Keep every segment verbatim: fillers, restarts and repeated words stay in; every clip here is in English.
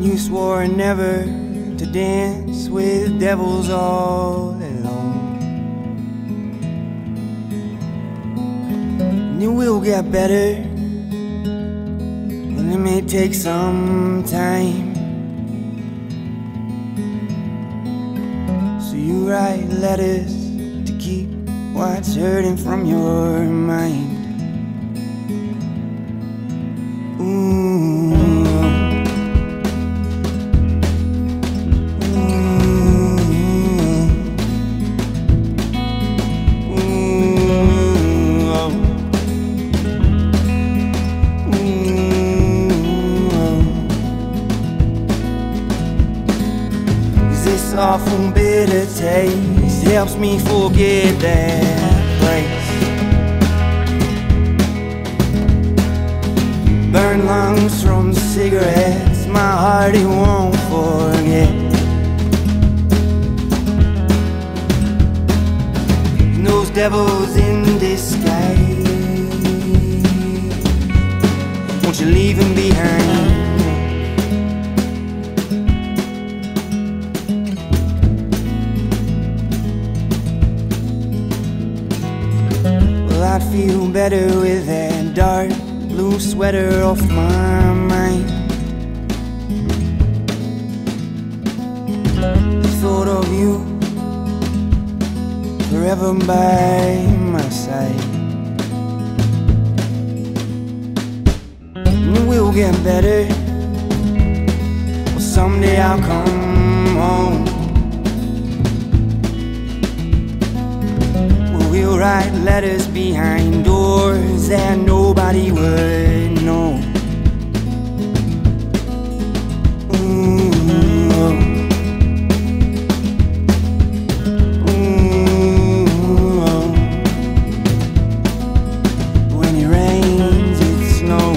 You swore never to dance with devils all alone. And it will get better, and it may take some time. So you write letters to keep what's hurting from your mind. Ooh. This awful bitter taste helps me forget that place. Burn lungs from cigarettes, my heart it won't forget. And those devils in disguise, won't you leave them behind? I'd feel better with that dark blue sweater off my mind. The thought of you forever by my side. And we'll get better, well, someday I'll come home. We'll write letters behind doors that nobody would know. Ooh, oh. Ooh, oh. When it rains, it snows.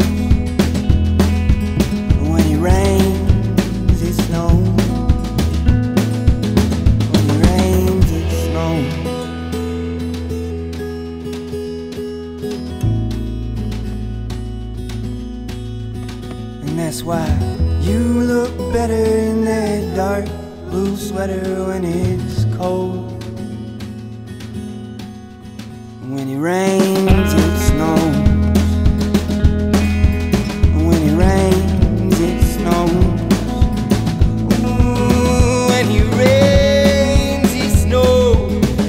When it rains, it snows. When it rains, it snows. And that's why you look better in that dark blue sweater when it's cold. When it rains, it snows. When it rains, it snows. Ooh, when it rains, it snows.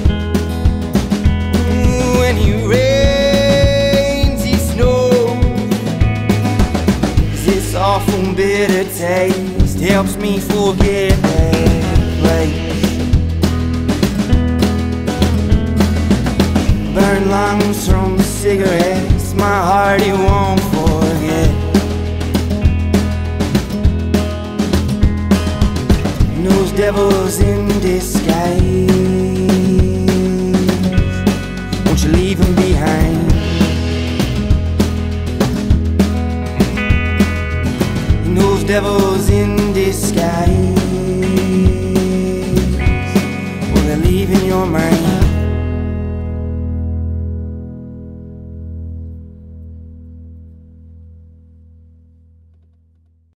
Ooh, when it rains, it snows. This awful bitter taste helps me forget that place. Burn lungs from cigarettes, my heart it won't forget. And those devils in disguise, won't you leave them behind? Those devils in disguise, well, they're leaving your mind.